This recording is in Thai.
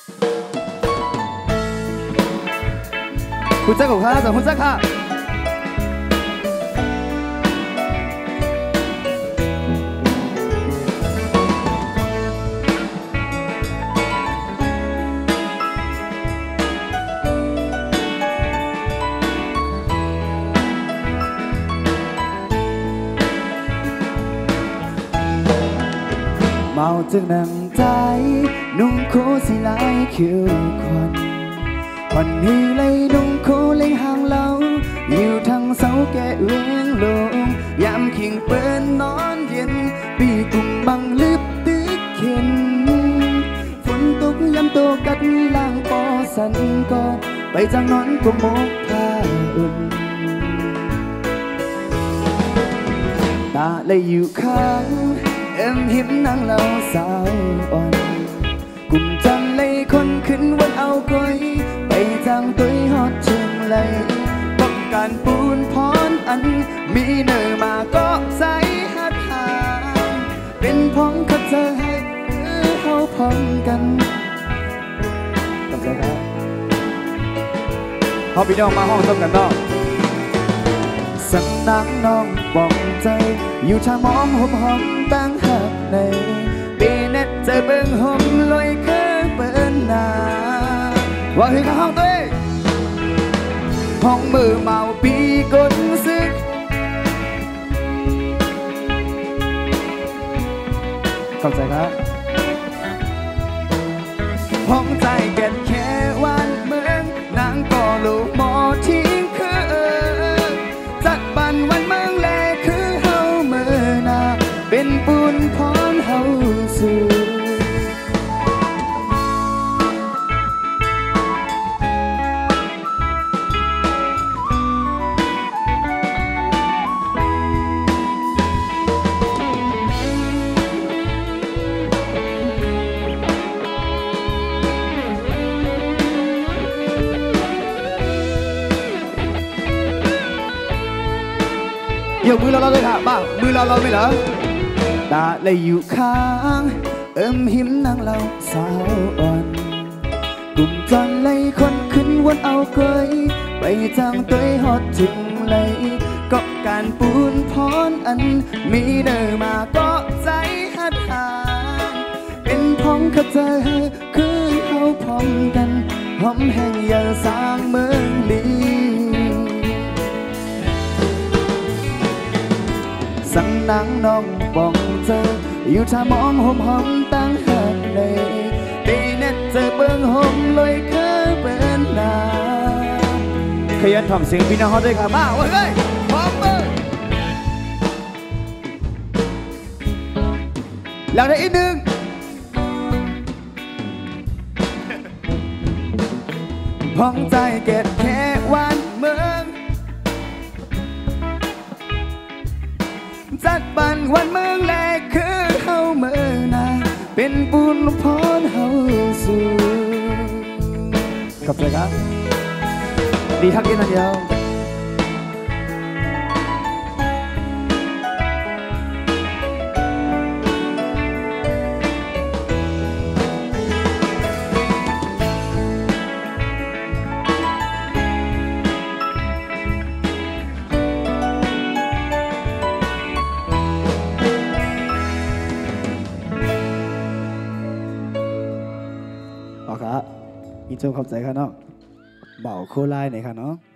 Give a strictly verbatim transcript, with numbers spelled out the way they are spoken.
คุณแจ็คของข้าจากคุณแจ็คค่ะเมาจึงนั่งใจนุ่งโคสิลายคิวควันวันนี้เลยนุ่งโคเล็งห่างเราอยู่ทางเสาแก่เวียงลงยามขิงเปิ้นนอนเย็นปีกุ่มบังลึบตึกเข็นฝนตกยามโตกัดล่างปอสันก็ไปจางนอนกุมมกผ้าอุ่นตาเลยอยู่ข้างเอ็มหิมนางเราสาวอ่อนกลุ่มจันเลยคนขึ้นวันเอาก้อยไปทางตัวฮอดเชียงเลยต้องการปูนพรอันมีเนื้อมาก็ใส่หัดหางเป็นพ้องขัดเธอให้เออเขาพร้อมกันขอบใจครับพอพี่น้องมาห้องต้มกันต่อสันนังน้องบ้องใจอยู่ชามองหุบหอมตั้งหักในปีเน็ตเจอเบิ่งหอมลอยเคยเปิ้นนาว่าเฮ้ยข้างห้องตัวเองห้องมือเมาปีกดซึกเข้าใจครับห้องใจแก่นแค่วันเมืองนางก็ลูกหมอทิ้งคือจัดบันวันเมืองแลคือเฮาเมื่อนาเป็นปุญพรเฮาสู่ยกมือเราเราเลยค่ะบ้ามือเราเราไม่เหรอตาเลยอยู่ข้างเอิมหิมนางเราสาวอ่อนกลุ่มจันเลยคนขึ้นวนเอาเกยไปทางตัวฮอดถึงเลยก็การปูนพรอันมีเดินมาก็ใจหัดหางเป็นพ้องขัดเธอคือเขาพร้อมกันหอมแห่งยาสร้างเมืองลีสังนังน้องบ้องเจออยู่ท่ามองหอมหอมตั้งหักในปีเน็ตเจอเบิ่งหอมลอยเคยเป็นนาขยันทำเสียงพี่น้องเขาด้วยค่ะมาเว้ยพร้อมเว้ยแล้วได้อีกหนึ่งพ้องใจเก็บแค่วันเมืองจัดบันวันเมืองแลคือเฮาเมื่อนาเป็นบุญพรเฮาสู่ขอบใจครับดีทักกินอันเดียวอ๋อครับอีโจขอบใจครับเนาะเบาโคไลหน่อยครับเนาะ